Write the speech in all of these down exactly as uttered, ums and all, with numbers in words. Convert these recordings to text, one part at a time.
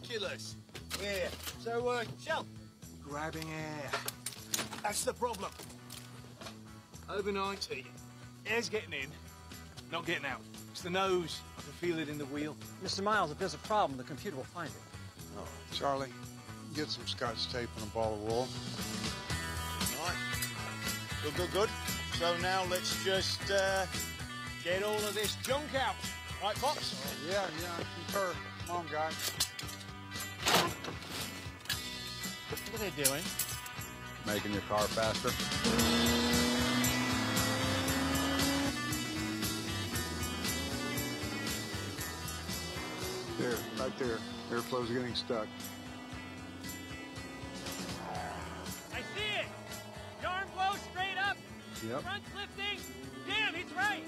ridiculous. Yeah, so, uh, Shell. Grabbing air. That's the problem. Overnight heating. Air's getting in, not getting out. It's the nose. I can feel it in the wheel. Mister Miles, if there's a problem, the computer will find it. Oh, Charlie, get some scotch tape and a ball of wool. Right. Good, good, good. So now let's just uh, get all of this junk out. Right, Pops? Oh, yeah, yeah, I concur. Come on, guys. What are they doing? Making your car faster. There, right there. Airflow's getting stuck. I see it! Yarn blow straight up! Yep. Front lifting! Damn, he's right!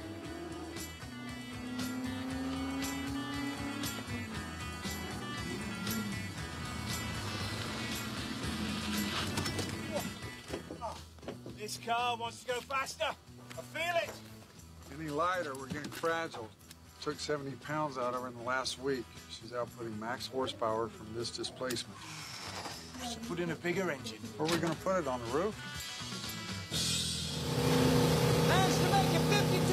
Oh, this car wants to go faster. I feel it. Any lighter, we're getting fragile. Took seventy pounds out of her in the last week. She's outputting max horsepower from this displacement. Just put in a bigger engine. Where are we going to put it, on the roof? Managed to make it fifty-two